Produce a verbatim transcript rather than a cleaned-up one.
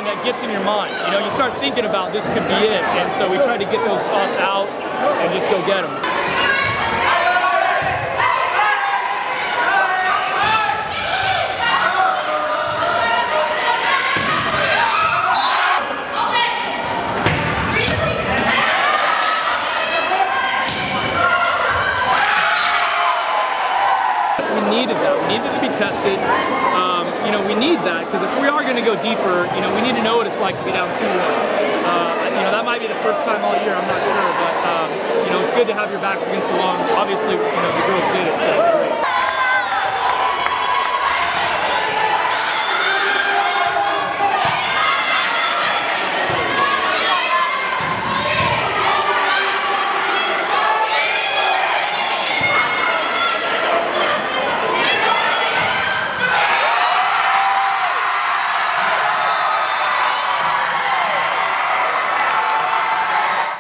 that gets in your mind. You know, you start thinking about this could be it, and so we try to get those thoughts out and just go get them. We needed that. We needed to be tested. Um, you know, we need that because if we are going to go deeper, you know, we need to know what it's like to be down two one. Uh, you know, that might be the first time all year. I'm not sure, but um, you know, it's good to have your backs against the wall. Obviously,